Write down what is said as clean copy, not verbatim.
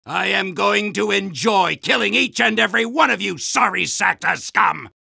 I am going to enjoy killing each and every one of you sorry sacked scum!